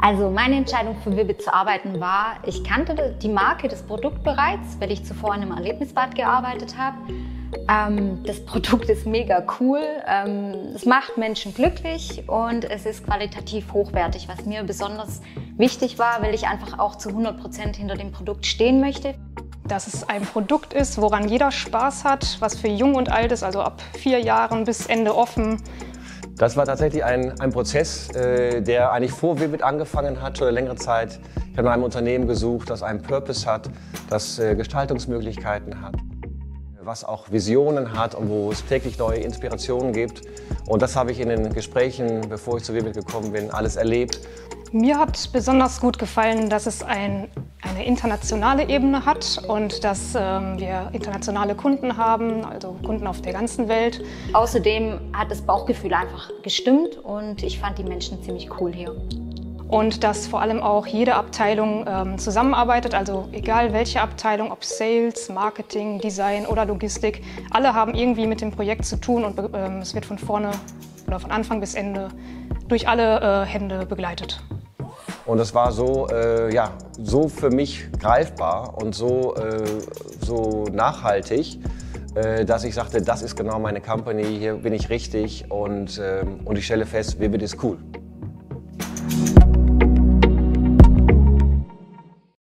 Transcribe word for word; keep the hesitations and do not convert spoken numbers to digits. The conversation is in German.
Also meine Entscheidung für Vivid zu arbeiten war, ich kannte die Marke, das Produkt bereits, weil ich zuvor in einem Erlebnisbad gearbeitet habe. Ähm, das Produkt ist mega cool, ähm, es macht Menschen glücklich und es ist qualitativ hochwertig, was mir besonders wichtig war, weil ich einfach auch zu hundert Prozent hinter dem Produkt stehen möchte. Dass es ein Produkt ist, woran jeder Spaß hat, was für jung und alt ist, also ab vier Jahren bis Ende offen. Das war tatsächlich ein, ein Prozess, äh, der eigentlich vor Vivid angefangen hat, schon eine längere Zeit. Ich habe nach einem Unternehmen gesucht, das einen Purpose hat, das äh, Gestaltungsmöglichkeiten hat, was auch Visionen hat und wo es täglich neue Inspirationen gibt. Und das habe ich in den Gesprächen, bevor ich zu Vivid gekommen bin, alles erlebt. Mir hat besonders gut gefallen, dass es ein, eine internationale Ebene hat und dass ähm, wir internationale Kunden haben, also Kunden auf der ganzen Welt. Außerdem hat das Bauchgefühl einfach gestimmt und ich fand die Menschen ziemlich cool hier. Und dass vor allem auch jede Abteilung ähm, zusammenarbeitet, also egal welche Abteilung, ob Sales, Marketing, Design oder Logistik, alle haben irgendwie mit dem Projekt zu tun und ähm, es wird von vorne oder von Anfang bis Ende durch alle äh, Hände begleitet. Und das war so, äh, ja, so für mich greifbar und so, äh, so nachhaltig, äh, dass ich sagte, das ist genau meine Company, hier bin ich richtig und, äh, und ich stelle fest, Vivid ist cool.